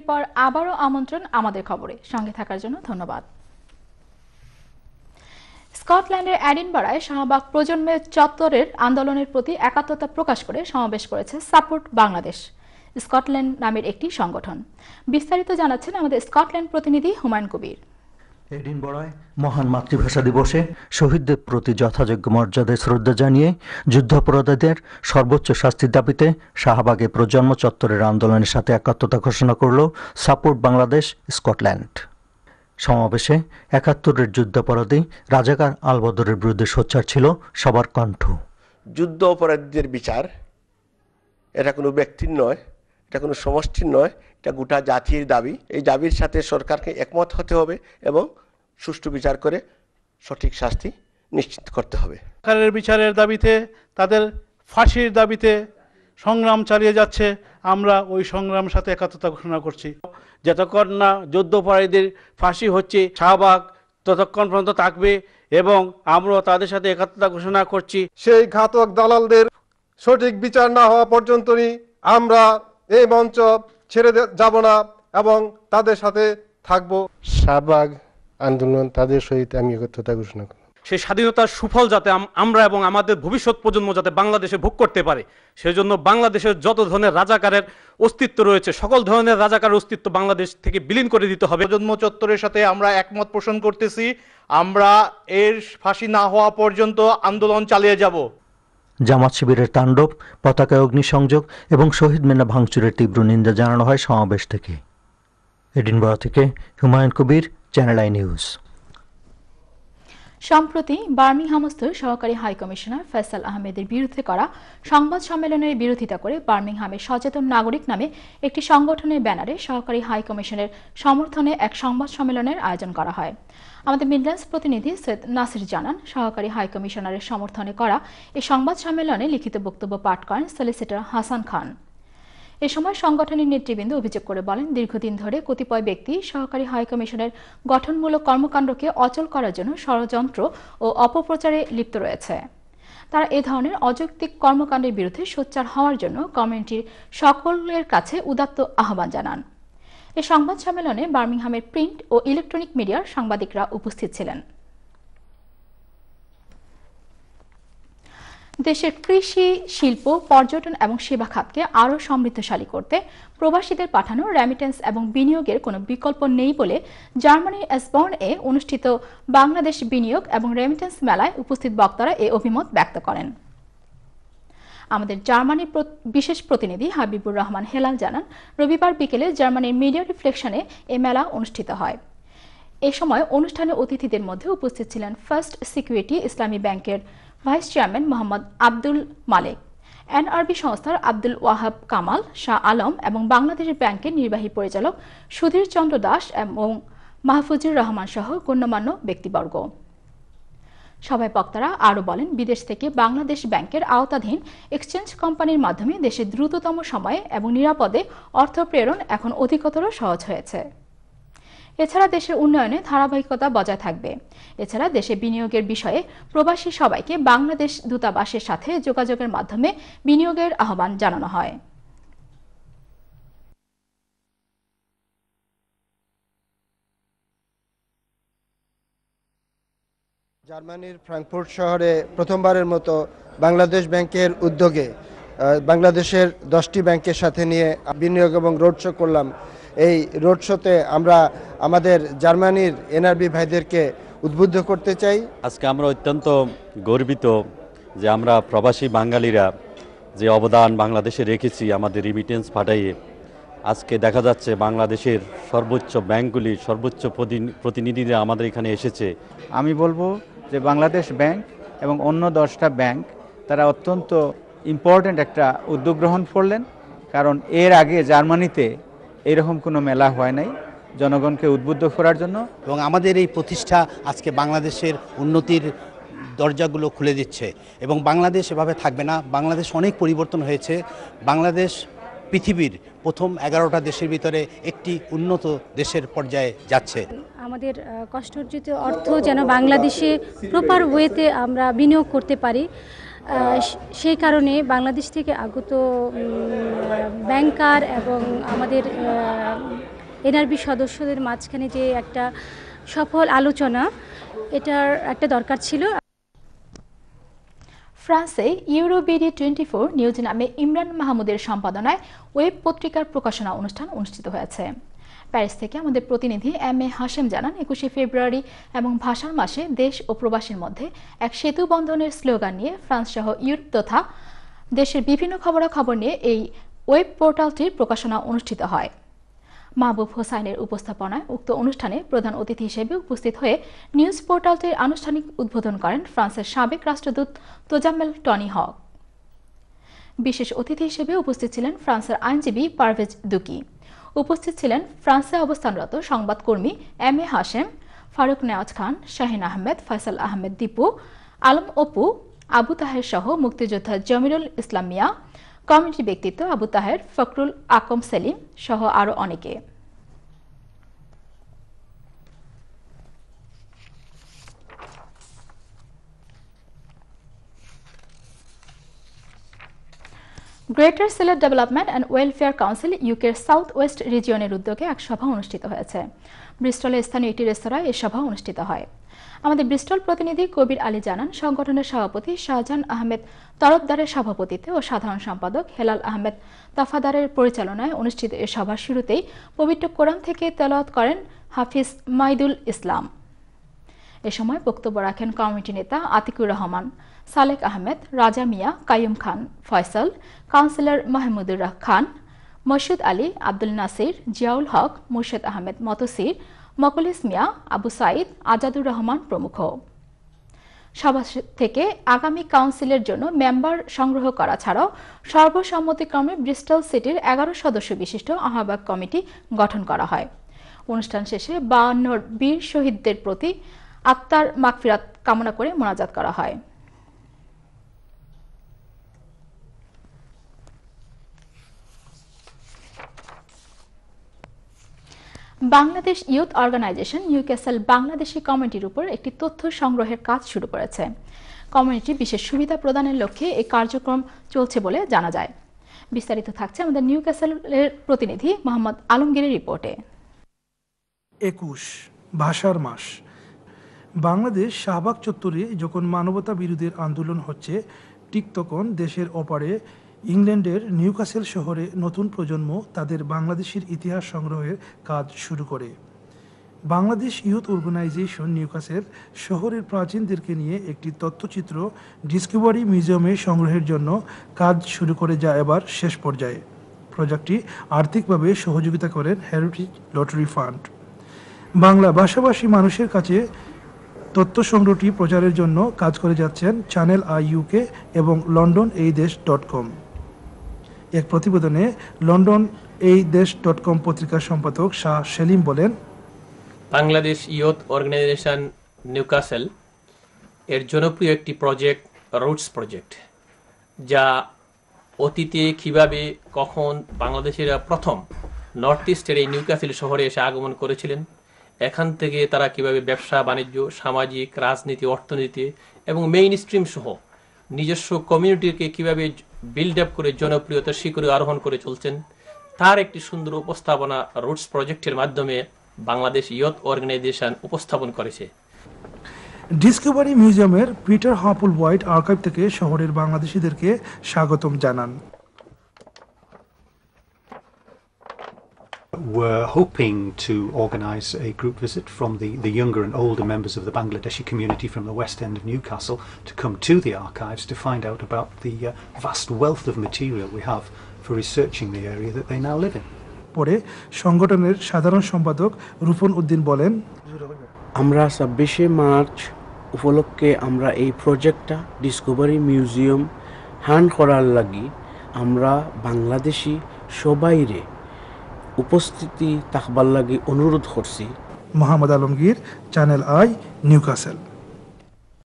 বিরতির পর আবারও আমন্ত্রণ আমাদের খবরে সঙ্গে থাকার জন্য ধন্যবাদ। স্কটল্যান্ডের এডিনবরায় শাহবাগ প্রজন্মের চত্বরের আন্দোলনের প্রতি একাত্মতা প্রকাশ করে সমাবেশ করেছে সাপোর্ট বাংলাদেশ স্কটল্যান্ড নামের একটি সংগঠন। বিস্তারিত জানাচ্ছেন আমাদের স্কটল্যান্ড প্রতিনিধি হুমায়ুন কবির। এডিনবরায় মহান মাতৃভাষা দিবসে শহীদদের প্রতি যথাযোগ্য মর্যাদায় শ্রদ্ধা জানিয়ে যুদ্ধাপরাধীদের সর্বোচ্চ শাস্তির দাবিতে শাহবাগে প্রজন্ম চত্বরের আন্দোলনের সাথে একাত্মতা ঘোষণা করল সাপোর্ট বাংলাদেশ স্কটল্যান্ড। সমাবেশে ৭১-এর যুদ্ধাপরাধী রাজাকার আলবদরের বিরুদ্ধে সোচ্চার ছিল সবার কণ্ঠ। যুদ্ধ অপরাধীদের বিচার এটা কোনো ব্যক্তির নয়, এটা কোনো সমষ্টির নয়, এটা গোটা জাতির দাবি। এই দাবির সাথে সরকারকে একমত হতে হবে এবং সুষ্ঠু বিচার করে সঠিক শাস্তি নিশ্চিত করতে হবে। সরকারের বিচারের দাবিতে, তাদের ফাঁসির দাবিতে সংগ্রাম চালিয়ে যাচ্ছে। আমরা ওই সংগ্রামের সাথে একাত্মতা ঘোষণা করছি। যতক্ষণ না যুদ্ধাপরাধীদের ফাঁসি হচ্ছে শাহবাগ ততক্ষণ পর্যন্ত থাকবে এবং আমরা তাদের সাথে একাত্মতা ঘোষণা করছি। সেই ঘাতক দালালদের সঠিক বিচার না হওয়া পর্যন্তই আমরা এই মঞ্চ ছেড়ে যাব না এবং তাদের সাথে থাকব। শাহবাগ আন্দোলন তাদের সহিত আমি একত্রতা ঘোষণা করব। সেই স্বাধীনতার সুফল যাতে আমরা এবং আমাদের ভবিষ্যৎ প্রজন্ম যাতে বাংলাদেশে ভোগ করতে পারে, সেজন্য বাংলাদেশের যত ধরনের রাজাকারের অস্তিত্ব রয়েছে সকল ধরনের রাজাকারের অস্তিত্ব বাংলাদেশ থেকে বিলীন করে দিতে হবে। প্রজন্ম চত্বরের সাথে আমরা একমত পোষণ করতেছি। আমরা এর ফাঁসি না হওয়া পর্যন্ত আন্দোলন চালিয়ে যাব। জামাত শিবিরের তাণ্ডব, পতাকায় অগ্নিসংযোগ এবং শহীদ মিনার ভাঙচুরের তীব্র নিন্দা জানানো হয় সমাবেশ থেকে। এডিনবরা থেকে Humayun Kabir, channel I news. সম্প্রতি বার্মিংহামস্থ সহকারী হাইকমিশনার ফয়সাল আহমেদের বিরুদ্ধে করা সংবাদ সম্মেলনের বিরোধিতা করে বার্মিংহামের সচেতন নাগরিক নামে একটি সংগঠনের ব্যানারে সহকারী হাইকমিশনের সমর্থনে এক সংবাদ সম্মেলনের আয়োজন করা হয়। আমাদের মিডল্যান্ডস প্রতিনিধি সৈয়দ নাসির জানান, সহকারী হাইকমিশনারের সমর্থনে করা এই সংবাদ সম্মেলনে লিখিত বক্তব্য পাঠ করেন সলিসিটর হাসান খান। এ সময় সংগঠনের নেতৃবৃন্দ অভিযোগ করে বলেন, দীর্ঘদিন ধরে কতিপয় ব্যক্তি সহকারী হাইকমিশনের গঠনমূলক কর্মকাণ্ডকে অচল করার জন্য ষড়যন্ত্র ও অপপ্রচারে লিপ্ত রয়েছে। তারা এ ধরনের অযৌক্তিক কর্মকাণ্ডের বিরুদ্ধে সোচ্চার হওয়ার জন্য কমিউনিটির সকলের কাছে উদাত্ত আহ্বান জানান। এই সংবাদ সম্মেলনে বার্মিংহামের প্রিন্ট ও ইলেকট্রনিক মিডিয়ার সাংবাদিকরা উপস্থিত ছিলেন। দেশের কৃষি, শিল্প, পর্যটন এবং সেবা খাতকে আরও সমৃদ্ধশালী করতে প্রবাসীদের পাঠানো রেমিটেন্স এবং বিনিয়োগের কোনো বিকল্প নেই বলে জার্মানির এসবর্ন-এ অনুষ্ঠিত বাংলাদেশ বিনিয়োগ এবং রেমিটেন্স মেলায় উপস্থিত বক্তারা এ অভিমত ব্যক্ত করেন। আমাদের জার্মানির বিশেষ প্রতিনিধি হাবিবুর রহমান হেলাল জানান, রবিবার বিকেলে জার্মানির মিডিয়া রিফ্লেকশনে এ মেলা অনুষ্ঠিত হয়। এ সময় অনুষ্ঠানে অতিথিদের মধ্যে উপস্থিত ছিলেন ফার্স্ট সিকিউরিটি ইসলামী ব্যাংকের vice chairman Mohammad Abdul Malek, NRB সংস্থার আব্দুল ওয়াহাব কামাল, শাহ আলম এবং বাংলাদেশ ব্যাংকের নির্বাহী পরিচালক সুধীর চন্দ্র দাস এবং মাহফুজুর রহমান সহ গণ্যমান্য ব্যক্তিবর্গ। সবাই বক্তারা আরও বলেন, বিদেশ থেকে বাংলাদেশ ব্যাংকের আওতাধীন এক্সচেঞ্জ কোম্পানির মাধ্যমে দেশে দ্রুততম সময়ে এবং নিরাপদে অর্থ প্রেরণ এখন অধিকতর সহজ হয়েছে। এছাড়া দেশের উন্নয়নে ধারাবাহিকতা বজায় থাকবে। এছাড়া দেশে বিনিয়োগের বিষয়ে প্রবাসী সবাইকে বাংলাদেশ দূতাবাসের সাথে যোগাযোগের মাধ্যমে বিনিয়োগের আহ্বান জানানো হয়। জার্মানির ফ্রাঙ্কফুর্ট শহরে প্রথমবারের মতো বাংলাদেশ ব্যাংকের উদ্যোগে বাংলাদেশের 10টি ব্যাংকের সাথে নিয়ে বিনিয়োগ এবং রোড শো করলাম। এই রোড শোতে আমরা আমাদের জার্মানির এনআরবি ভাইদেরকে উদ্বুদ্ধ করতে চাই। আজকে আমরা অত্যন্ত গর্বিত যে আমরা প্রবাসী বাঙালিরা যে অবদান বাংলাদেশে রেখেছি আমাদের রিমিটেন্স পাঠাইয়ে। আজকে দেখা যাচ্ছে বাংলাদেশের সর্বোচ্চ ব্যাংকগুলির সর্বোচ্চ প্রতিনিধিরা আমাদের এখানে এসেছে। আমি বলবো যে বাংলাদেশ ব্যাংক এবং অন্য 10টা ব্যাংক তারা অত্যন্ত ইম্পর্ট্যান্ট একটা উদ্যোগ গ্রহণ করলেন, কারণ এর আগে জার্মানিতে এরকম কোনো মেলা হয় নাই জনগণকে উদ্বুদ্ধ করার জন্য। এবং আমাদের এই প্রতিষ্ঠা আজকে বাংলাদেশের উন্নতির দরজাগুলো খুলে দিচ্ছে এবং বাংলাদেশ এভাবে থাকবে না। বাংলাদেশ অনেক পরিবর্তন হয়েছে। বাংলাদেশ পৃথিবীর প্রথম 11টা দেশের ভিতরে একটি উন্নত দেশের পর্যায়ে যাচ্ছে। আমাদের কষ্টার্জিত অর্থ যেন বাংলাদেশে প্রপার ওয়েতে আমরা বিনিয়োগ করতে পারি, সেই কারণে বাংলাদেশ থেকে আগত ব্যাংকার এবং আমাদের এনআরবি সদস্যদের মাঝখানে যে একটা সফল আলোচনা, এটার একটা দরকার ছিল। ফ্রান্সে ইউরোবিডি 24 নিউজ নামে ইমরান মাহমুদের সম্পাদনায় ওয়েব পত্রিকার প্রকাশনা অনুষ্ঠান অনুষ্ঠিত হয়েছে। প্যারিস থেকে আমাদের প্রতিনিধি এম.এ. হাশেম জানান, 21শে ফেব্রুয়ারি এবং ভাষার মাসে দেশ ও প্রবাসীর মধ্যে এক সেতু বন্ধনের স্লোগান নিয়ে ফ্রান্স সহ ইউরোপ তথা দেশের বিভিন্ন খবরাখবর নিয়ে এই ওয়েব পোর্টালটির প্রকাশনা অনুষ্ঠিত হয়। মাহবুব হোসাইনের উপস্থাপনায় উক্ত অনুষ্ঠানে প্রধান অতিথি হিসেবে উপস্থিত হয়ে নিউজ পোর্টালটির আনুষ্ঠানিক উদ্বোধন করেন ফ্রান্সের সাবেক রাষ্ট্রদূত তোজামেল টনি হক। বিশেষ অতিথি হিসেবে উপস্থিত ছিলেন ফ্রান্সের আইনজীবী পারভেজ দুকি। উপস্থিত ছিলেন ফ্রান্সে অবস্থানরত সংবাদকর্মী এম.এ. হাশেম, ফারুক নেওয়াজ খান, শাহিন আহমেদ, ফয়সাল আহমেদ দীপু, আলম অপু, আবু তাহের সহ মুক্তিযোদ্ধা জমিরুল ইসলাম মিয়া, কমিউনিটি ব্যক্তিত্ব আবু তাহের, ফখরুল আকম সেলিম সহ আরো অনেকে। Greater Sylhet development and welfare council ইউকের সাউথ ওয়েস্ট রিজিয়নের উদ্যোগে এক সভা অনুষ্ঠিত হয়েছে। ব্রিস্টলে স্থানীয় একটি রেস্তোরাঁয় এই সভা অনুষ্ঠিত হয়। আমাদের ব্রিস্টল প্রতিনিধি কবির আলী জানান, সংগঠনের সভাপতি শাহজাহান আহমেদ তরফদারের সভাপতিত্বে ও সাধারণ সম্পাদক হেলাল আহমেদ তাফাদারের পরিচালনায় অনুষ্ঠিত এ সভার শুরুতেই পবিত্র কোরআন থেকে তেলাওয়াত করেন হাফিজ মাইদুল ইসলাম। এ সময় বক্তব্য রাখেন কমিটি নেতা আতিকুর রহমান, সালেক আহমেদ, রাজা মিয়া, কাইয়ুম খান ফয়সাল, কাউন্সিলর মাহমুদুর খান, মসুদ আলী, আব্দুল নাসির, জিয়াউল হক, মুর্শেদ আহমেদ মতসির, মকলিস মিয়া, আবু সাইদ, আজাদুর রহমান প্রমুখ। সভা থেকে আগামী কাউন্সিলের জন্য মেম্বার সংগ্রহ করা ছাড়াও সর্বসম্মতিক্রমে ব্রিস্টল সিটির 11 সদস্য বিশিষ্ট আহ্বায়ক কমিটি গঠন করা হয়। অনুষ্ঠান শেষে 52 বীর শহীদদের প্রতি আত্মার মাগফিরাত কামনা করে মোনাজাত করা হয়। Bangladesh youth organisation Newcastle Bangladeshi কমিউনিটির উপর একটি তথ্য সংগ্রহের কাজ শুরু করেছে। কমিউনিটি বিশেষ সুবিধা প্রদানের লক্ষ্যে এই কার্যক্রম চলছে বলে জানা যায়। বিস্তারিত থাকছে আমাদের নিউক্যাসলের প্রতিনিধি মোহাম্মদ আলমগীরের রিপোর্টে। 21 ভাষার মাস। বাংলাদেশ শাহবাগ চত্বরে যখন মানবতা বিরোধীর আন্দোলন হচ্ছে, ঠিক তখন দেশের ওপারে ইংল্যান্ডের নিউক্যাসল শহরে নতুন প্রজন্ম তাদের বাংলাদেশের ইতিহাস সংগ্রহের কাজ শুরু করে। বাংলাদেশ ইউথ অর্গানাইজেশন নিউক্যাসল শহরের প্রাচীনদেরকে নিয়ে একটি তথ্যচিত্র ডিসকভারি মিউজিয়ামে সংগ্রহের জন্য কাজ শুরু করে, যা এবার শেষ পর্যায়ে। প্রজেক্টটি আর্থিকভাবে সহযোগিতা করেন হেরিটেজ লটারি ফান্ড। বাংলা ভাষাভাষী মানুষের কাছে তথ্য সংগ্রহটি প্রচারের জন্য কাজ করে যাচ্ছেন চ্যানেল আই ইউকে এবং লন্ডন এই দেশ.com। এক প্রতিবেদনে লন্ডন এই দেশ.com পত্রিকার সম্পাদক শাহ সেলিম বলেন, বাংলাদেশ ইয়ুথ অর্গানাইজেশন নিউক্যাসল এর জনপ্রিয় একটি প্রজেক্ট রুটস প্রজেক্ট, যা অতীতে কিভাবে কখন বাংলাদেশের প্রথম নর্থ ইস্টের এই নিউক্যাসল শহরে এসে আগমন করেছিলেন, এখান থেকে তারা কিভাবে ব্যবসা বাণিজ্য, সামাজিক, রাজনীতি, অর্থনীতি এবং মেইন স্ট্রিম সহ নিজস্ব কমিউনিটিকে কিভাবে বিল্ড আপ করে জনপ্রিয়তার শিখরে আরোহণ করে চলছেন, তার একটি সুন্দর উপস্থাপনা রুটস প্রজেক্টের মাধ্যমে বাংলাদেশ ইয়ুথ অর্গানাইজেশন উপস্থাপন করেছে। ডিসকভারি মিউজিয়ামের পিটার হাপুল হোয়াইট আর্কাইভ থেকে শহরের বাংলাদেশিদেরকে স্বাগতম জানান। We're hoping to organise a group visit from the younger and older members of the Bangladeshi community from the west end of Newcastle to come to the archives to find out about the vast wealth of material we have for researching the area that they now live in. পরে সংগঠনের সাধারণ সম্পাদক রূপন উদ্দিন বলেন, আমরা 26শে March উপলক্ষে আমরা এই প্রজেক্টটা ডিসকভারি মিউজিয়াম হ্যান্ড করার লাগি আমরা বাংলাদেশি সবাইরে উপস্থিতি থাকবার লাগি অনুরোধ করছি। Mohammad Alamgir, channel I, Newcastle.